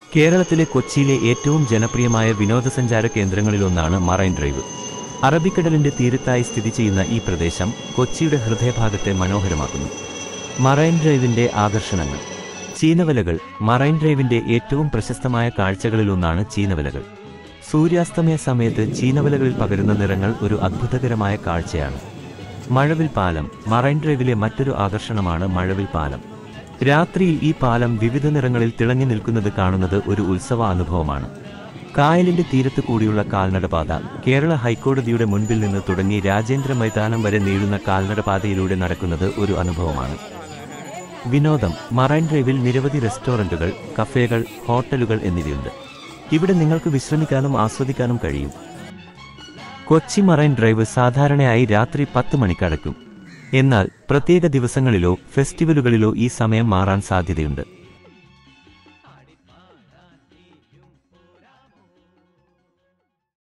കേരളത്തിലെ കൊച്ചിയിലെ ഏറ്റവും ജനപ്രിയമായ വിനോദസഞ്ചാര കേന്ദ്രങ്ങളിലൊന്നാണ് മറൈൻ ഡ്രൈവ്. അറബിക്കടലിന്റെ തീരത്തായി സ്ഥിതി ചെയ്യുന്ന ഈ പ്രദേശം കൊച്ചിയുടെ ഹൃദയഭാഗത്തെ മനോഹരമാക്കുന്നു. മറൈൻ ഡ്രൈവിന്റെ ആകർഷണങ്ങൾ. ചീനവലകൾ. മറൈൻ ഡ്രൈവിന്റെ ഏറ്റവും പ്രശസ്തമായ കാഴ്ചകളിലൊന്നാണ് ചീനവലകൾ. സൂര്യാസ്തമയ സമയത്ത് ചീനവലകളിൽ പകരുന്ന നിറങ്ങൾ ഒരു അത്ഭുതകരമായ കാഴ്ചയാണ്. മഴവിൽ പാലം. മറൈൻ ഡ്രൈവിലെ മറ്റൊരു ആകർഷണമാണ് മഴവിൽ പാലം. രാത്രിയിൽ ഈ പാലം വിവിധ നിറങ്ങളിൽ തിളങ്ങി നിൽക്കുന്നത് കാണുന്നത് ഒരു ഉത്സവ അനുഭവമാണ്. കായലിന്റെ തീരത്ത് കൂടിയുള്ള കാൽനടപാത. കേരള ഹൈക്കോടതിയുടെ മുൻപിൽ നിന്ന് തുടങ്ങി രാജേന്ദ്ര മൈതാനം വരെ നീളുന്ന കാൽനടപാതയിലൂടെ നടക്കുന്നത് ഒരു അനുഭവമാണ്. വിനോദം. മറൈൻ ഡ്രൈവിൽ നിരവധി റെസ്റ്റോറന്റുകൾ, കഫേകൾ, ഹോട്ടലുകൾ എന്നിവയുണ്ട്. ഇവിടെ നിങ്ങൾക്ക് വിശ്രമിക്കാനും ആസ്വദിക്കാനും കഴിയും. കൊച്ചി മറൈൻ ഡ്രൈവ് സാധാരണയായി രാത്രി 10 മണിക്ക് അടയ്ക്കും. എന്നാൽ പ്രത്യേക ദിവസങ്ങളിലോ ഫെസ്റ്റിവലുകളിലോ ഈ സമയം മാറാൻ സാധ്യതയുണ്ട്.